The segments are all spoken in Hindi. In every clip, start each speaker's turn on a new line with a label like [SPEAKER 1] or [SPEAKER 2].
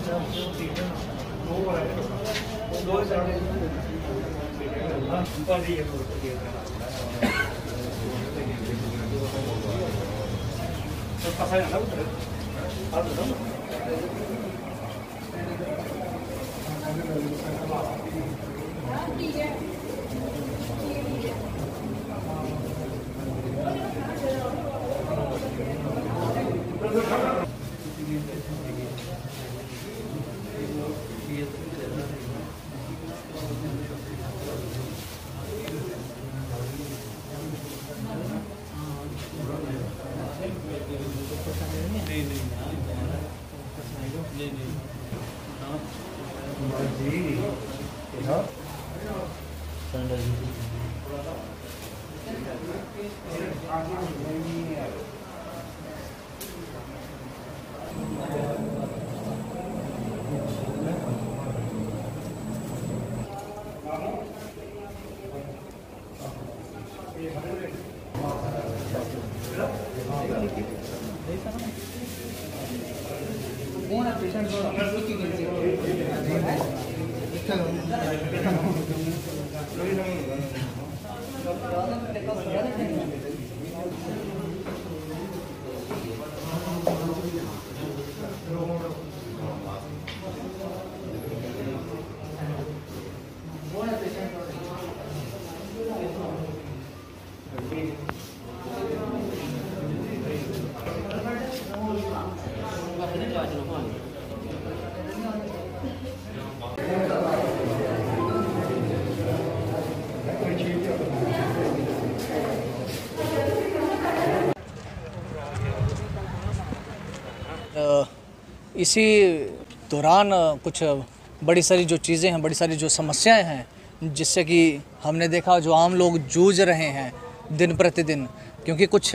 [SPEAKER 1] इसी दौरान कुछ बड़ी सारी जो चीज़ें हैं, बड़ी सारी जो समस्याएं हैं, जिससे कि हमने देखा जो आम लोग जूझ रहे हैं दिन प्रतिदिन, क्योंकि कुछ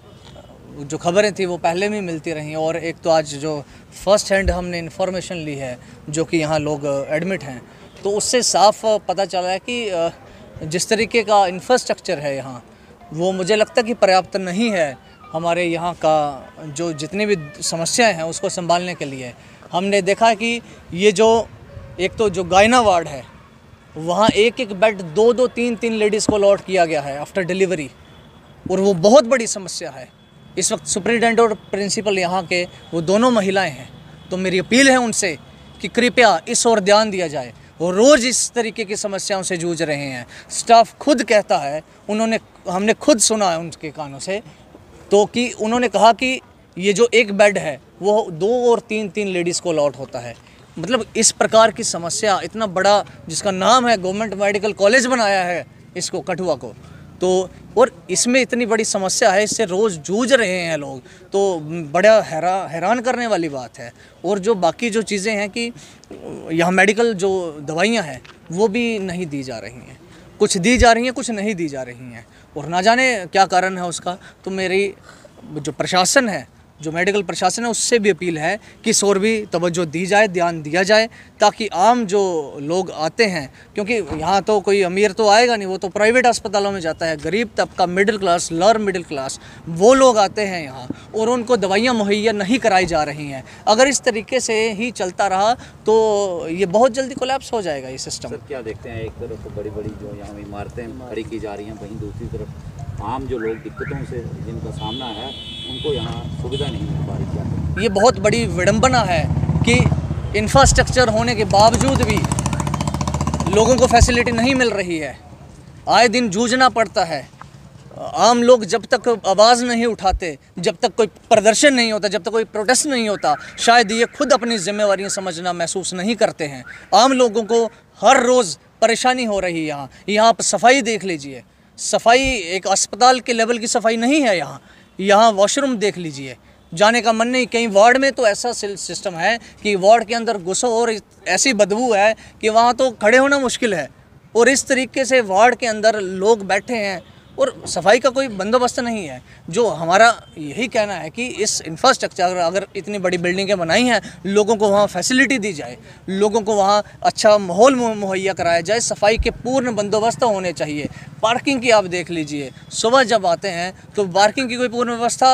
[SPEAKER 1] जो खबरें थी वो पहले भी मिलती रहीं और एक तो आज जो फर्स्ट हैंड हमने इन्फॉर्मेशन ली है जो कि यहाँ लोग एडमिट हैं, तो उससे साफ पता चला है कि जिस तरीके का इंफ्रास्ट्रक्चर है यहाँ, वो मुझे लगता है कि पर्याप्त नहीं है हमारे यहाँ का जो जितनी भी समस्याएं हैं उसको संभालने के लिए। हमने देखा कि ये जो एक तो जो गायना वार्ड है वहाँ एक एक बेड दो दो तीन तीन लेडीज़ को अलॉट किया गया है आफ्टर डिलीवरी, और वो बहुत बड़ी समस्या है। इस वक्त सुपरिटेंडेंट और प्रिंसिपल यहाँ के वो दोनों महिलाएं हैं, तो मेरी अपील है उनसे कि कृपया इस ओर ध्यान दिया जाए। वो रोज़ इस तरीके की समस्याओं से जूझ रहे हैं। स्टाफ खुद कहता है, हमने खुद सुना है उनके कानों से, तो कि उन्होंने कहा कि ये जो एक बेड है वो दो और तीन तीन लेडीज़ को अलॉट होता है। मतलब इस प्रकार की समस्या, इतना बड़ा जिसका नाम है गवर्नमेंट मेडिकल कॉलेज बनाया है इसको, कठुआ को, तो और इसमें इतनी बड़ी समस्या है, इससे रोज़ जूझ रहे हैं लोग, तो बड़ा हैरान करने वाली बात है। और जो बाकी जो चीज़ें हैं कि यहाँ मेडिकल जो दवाइयाँ हैं वो भी नहीं दी जा रही हैं, कुछ दी जा रही हैं, कुछ नहीं दी जा रही हैं, और ना जाने क्या कारण है उसका। तो मेरी जो प्रशासन है, जो मेडिकल प्रशासन है, उससे भी अपील है कि इस ओर भी तवज्जो दी जाए, ध्यान दिया जाए, ताकि आम जो लोग आते हैं, क्योंकि यहाँ तो कोई अमीर तो आएगा नहीं, वो तो प्राइवेट अस्पतालों में जाता है, गरीब तबका, middle class, lower middle class, वो लोग आते हैं यहाँ और उनको दवाइयाँ मुहैया नहीं कराई जा रही हैं। अगर इस तरीके से ही चलता रहा तो ये बहुत जल्दी कोलैप्स हो जाएगा ये सिस्टम।
[SPEAKER 2] सर क्या देखते हैं, एक तरफ तो बड़ी बड़ी जो यहाँ इमारतें खड़ी की जा रही हैं, वहीं दूसरी तरफ आम जो लोग दिक्कतों से जिनका सामना है उनको यहाँ सुविधा नहीं मिल पा रही।
[SPEAKER 1] ये बहुत बड़ी विडंबना है कि इंफ्रास्ट्रक्चर होने के बावजूद भी लोगों को फैसिलिटी नहीं मिल रही है। आए दिन जूझना पड़ता है। आम लोग जब तक आवाज़ नहीं उठाते, जब तक कोई प्रदर्शन नहीं होता, जब तक कोई प्रोटेस्ट नहीं होता, शायद ये खुद अपनी जिम्मेवारियां समझना महसूस नहीं करते हैं। आम लोगों को हर रोज़ परेशानी हो रही है। यहाँ आप सफाई देख लीजिए, सफाई एक अस्पताल के लेवल की सफाई नहीं है। यहाँ वॉशरूम देख लीजिए, जाने का मन नहीं। कई वार्ड में तो ऐसा सिस्टम है कि वार्ड के अंदर घुसो और ऐसी बदबू है कि वहाँ तो खड़े होना मुश्किल है। और इस तरीके से वार्ड के अंदर लोग बैठे हैं और सफाई का कोई बंदोबस्त नहीं है। जो हमारा यही कहना है कि इस इंफ्रास्ट्रक्चर, अगर इतनी बड़ी बिल्डिंगें बनाई हैं, लोगों को वहाँ फैसिलिटी दी जाए, लोगों को वहाँ अच्छा माहौल मुहैया कराया जाए, सफाई के पूर्ण बंदोबस्त होने चाहिए। पार्किंग की आप देख लीजिए, सुबह जब आते हैं तो पार्किंग की कोई पूर्ण व्यवस्था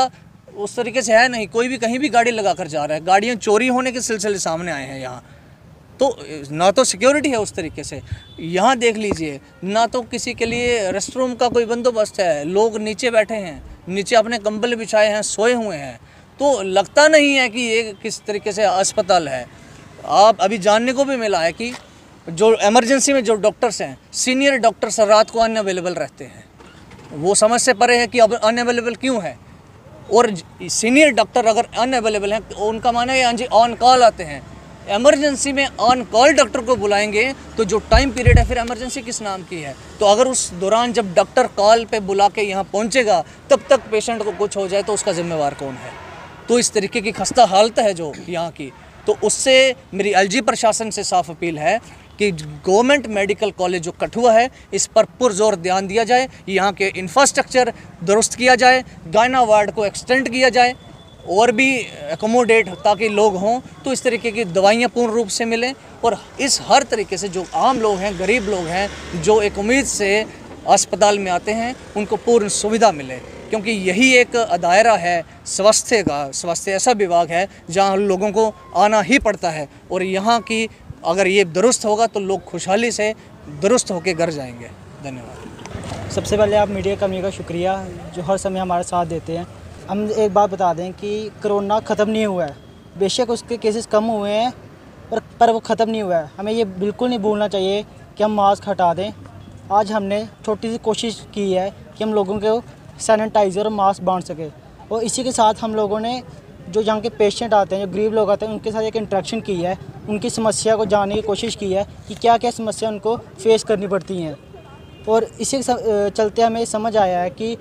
[SPEAKER 1] उस तरीके से है नहीं, कोई भी कहीं भी गाड़ी लगा कर जा रहा है। गाड़ियाँ चोरी होने के सिलसिले सामने आए हैं यहाँ, तो ना तो सिक्योरिटी है उस तरीके से। यहाँ देख लीजिए, ना तो किसी के लिए रेस्ट रूम का कोई बंदोबस्त है, लोग नीचे बैठे हैं, नीचे अपने कंबल बिछाए हैं, सोए हुए हैं, तो लगता नहीं है कि ये किस तरीके से अस्पताल है। आप अभी जानने को भी मिला है कि जो इमरजेंसी में जो डॉक्टर्स हैं, सीनियर डॉक्टर्स रात को अनअवेलेबल रहते हैं। वो समझ से परे है कि अब अनअवेलेबल क्यों है, और सीनियर डॉक्टर अगर अनअवेलेबल हैं तो उनका माना है जी ऑन कॉल आते हैं। इमरजेंसी में ऑन कॉल डॉक्टर को बुलाएंगे तो जो टाइम पीरियड है फिर इमरजेंसी किस नाम की है। तो अगर उस दौरान जब डॉक्टर कॉल पे बुला के यहाँ पहुँचेगा तब तक पेशेंट को कुछ हो जाए तो उसका जिम्मेवार कौन है। तो इस तरीके की खस्ता हालत है जो यहाँ की, तो उससे मेरी एलजी प्रशासन से साफ अपील है कि गवर्नमेंट मेडिकल कॉलेज जो कठुआ है इस पर पुरजोर ध्यान दिया जाए, यहाँ के इंफ्रास्ट्रक्चर दुरुस्त किया जाए, गायना वार्ड को एक्सटेंड किया जाए और भी एकोमोडेट ताकि लोग हों, तो इस तरीके की दवाइयाँ पूर्ण रूप से मिलें। और इस हर तरीके से जो आम लोग हैं, गरीब लोग हैं, जो एक उम्मीद से अस्पताल में आते हैं, उनको पूर्ण सुविधा मिले, क्योंकि यही एक दायरा है स्वास्थ्य का। स्वास्थ्य ऐसा विभाग है जहाँ लोगों को आना ही पड़ता है, और यहाँ की अगर ये दुरुस्त होगा तो लोग खुशहाली से दुरुस्त होकर घर जाएंगे। धन्यवाद।
[SPEAKER 3] सबसे पहले आप मीडिया कर्मी का शुक्रिया जो हर समय हमारा साथ देते हैं। हम एक बात बता दें कि कोरोना ख़त्म नहीं हुआ है, बेशक उसके केसेस कम हुए हैं पर वो ख़त्म नहीं हुआ है। हमें ये बिल्कुल नहीं भूलना चाहिए कि हम मास्क हटा दें। आज हमने छोटी सी कोशिश की है कि हम लोगों को सैनिटाइज़र और मास्क बांट सके, और इसी के साथ हम लोगों ने जो यहाँ के पेशेंट आते हैं, जो गरीब लोग आते हैं, उनके साथ एक इंटरेक्शन की है, उनकी समस्या को जानने की कोशिश की है कि क्या क्या समस्या उनको फेस करनी पड़ती हैं। और इसी के चलते हमें समझ आया है कि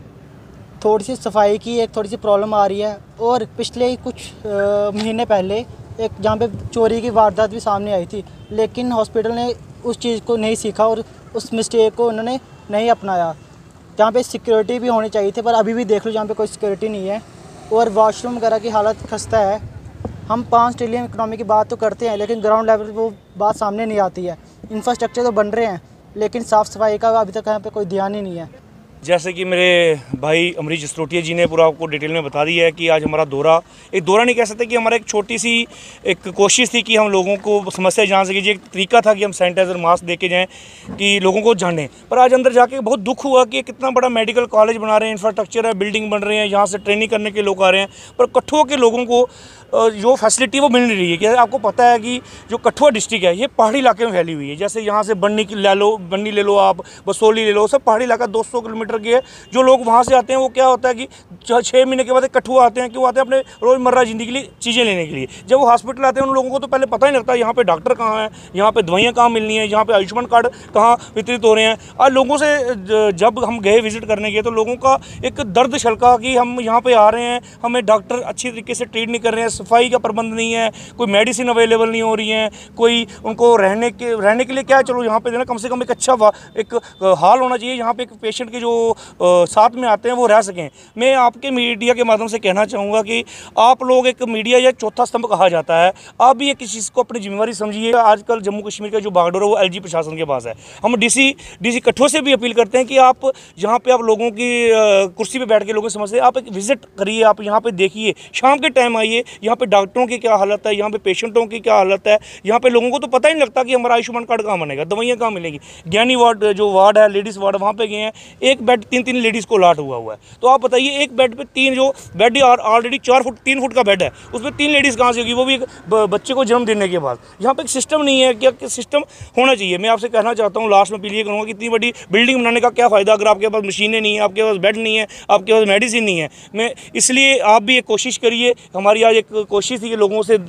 [SPEAKER 3] थोड़ी सी सफाई की एक थोड़ी सी प्रॉब्लम आ रही है। और पिछले कुछ महीने पहले एक जहाँ पे चोरी की वारदात भी सामने आई थी, लेकिन हॉस्पिटल ने उस चीज़ को नहीं सीखा और उस मिस्टेक को उन्होंने नहीं अपनाया। जहाँ पे सिक्योरिटी भी होनी चाहिए थी, पर अभी भी देख लो जहाँ पे कोई सिक्योरिटी नहीं है, और वॉशरूम वगैरह की हालत खस्ता है। हम 5 ट्रिलियन इकनॉमी की बात तो करते हैं, लेकिन ग्राउंड लेवल पर वो बात सामने नहीं आती है। इंफ्रास्ट्रक्चर तो बन रहे हैं, लेकिन साफ़ सफाई का अभी तक यहाँ पे कोई ध्यान ही नहीं है।
[SPEAKER 4] जैसे कि मेरे भाई अमरीश जसरोटिया जी ने पूरा आपको डिटेल में बता दिया है कि आज हमारा एक दौरा नहीं कह सकते कि हमारा एक छोटी सी एक कोशिश थी कि हम लोगों को समस्या जान सके। एक तरीका था कि हम सैनिटाइज़र मास्क दे के जाएँ कि लोगों को जानें। पर आज अंदर जाके बहुत दुख हुआ कि कितना बड़ा मेडिकल कॉलेज बना रहे हैं, इंफ्रास्ट्रक्चर है, बिल्डिंग बन रहे हैं, यहाँ से ट्रेनिंग करने के लोग आ रहे हैं, पर कठुआ के लोगों को जो फैसिलिटी वो मिल नहीं रही है। कि आपको पता है कि जो कठुआ डिस्ट्रिक्ट है ये पहाड़ी इलाके में फैली हुई है। जैसे यहाँ से बन्नी ले लो, आप बसोली ले लो, सब पहाड़ी इलाका 200 किलोमीटर की है। जो लोग वहाँ से आते हैं वो क्या होता है कि 6 महीने के बाद कठुआ आते हैं। क्यों आते हैं? अपने रोज़मर्रा ज़िंदगी के लिए चीज़ें लेने के लिए। जब वो हॉस्पिटल आते हैं उन लोगों को तो पहले पता ही लगता है यहाँ पे डॉक्टर कहाँ हैं, यहाँ पे दवाइयाँ कहाँ मिलनी है, यहाँ पे आयुष्मान कार्ड कहाँ वितरित हो रहे हैं। आज लोगों से जब हम गए विजिट करने गए तो लोगों का एक दर्द छलका कि हम यहाँ पे आ रहे हैं, हमें डॉक्टर अच्छी तरीके से ट्रीट नहीं कर रहे हैं, सफाई का प्रबंध नहीं है, कोई मेडिसिन अवेलेबल नहीं हो रही है, कोई उनको रहने के लिए क्या है, चलो यहाँ पे देना कम से कम एक अच्छा एक हाल होना चाहिए यहाँ पे एक पेशेंट के जो साथ में आते हैं वो रह सकें। मैं आपके मीडिया के माध्यम से कहना चाहूँगा कि आप लोग एक मीडिया या चौथा स्तंभ कहा जाता है, आप भी एक चीज़ को अपनी जिम्मेवारी समझिए। आजकल जम्मू कश्मीर का जो बागडोर है वो एलजी प्रशासन के पास है। हम डीसी कठुआ से भी अपील करते हैं कि आप जहाँ पे आप लोगों की कुर्सी पे बैठ के लोगों की समस्या, आप एक विजिट करिए, आप यहाँ पे देखिए, शाम के टाइम आइए, यहाँ पे डॉक्टरों की क्या हालत है, यहाँ पे पेशेंटों की क्या हालत है। यहाँ पे लोगों को तो पता ही नहीं लगता कि हमारा आयुष्मान कार्ड कहाँ बनेगा, दवाइयाँ कहाँ मिलेंगी। ज्ञानी वार्ड जो वार्ड है, लेडीज़ वार्ड, वहाँ पे गए हैं, एक बेड 3 लेडीज़ को लाट हुआ है। तो आप बताइए एक बेड पे 3, जो बेड ऑलरेडी 3 फुट का बेड है, उसमें 3 लेडीज़ कहाँ से होगी, वो भी एक बच्चे को जन्म देने के बाद। यहाँ पे एक सिस्टम नहीं है, क्या सिस्टम होना चाहिए। मैं आपसे कहना चाहता हूँ, लास्ट में अपील ये करूँगा कि इतनी बड़ी बिल्डिंग बनाने का क्या फ़ायदा अगर आपके पास मशीनें नहीं है, आपके पास बेड नहीं है, आपके पास मेडिसिन नहीं है। मैं इसलिए आप भी एक कोशिश करिए। हमारी आज एक कोशिश थी कि लोगों से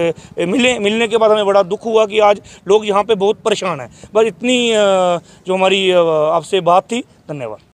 [SPEAKER 4] मिलने के बाद हमें बड़ा दुख हुआ कि आज लोग यहाँ पे बहुत परेशान हैं। बस इतनी जो हमारी आपसे बात थी। धन्यवाद।